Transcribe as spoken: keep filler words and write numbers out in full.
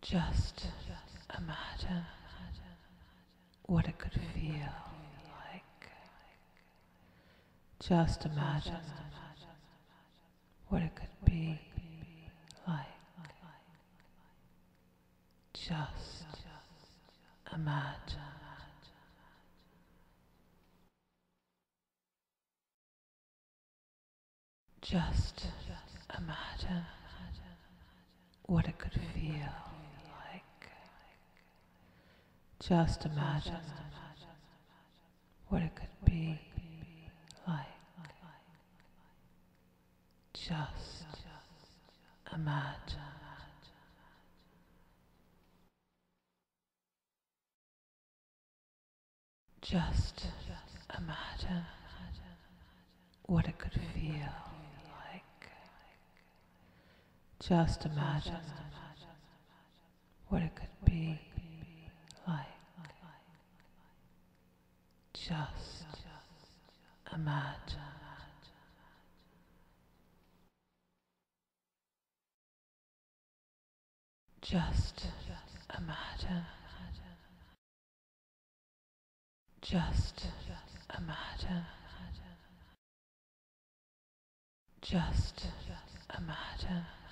Just imagine what it could feel like. Just imagine what it could be like. Just imagine. Just imagine what it could feel like. Just imagine what it could be like. Just imagine. Just imagine what it could feel like. Just imagine what it could be like. Just imagine. Just imagine. Just imagine. Just imagine.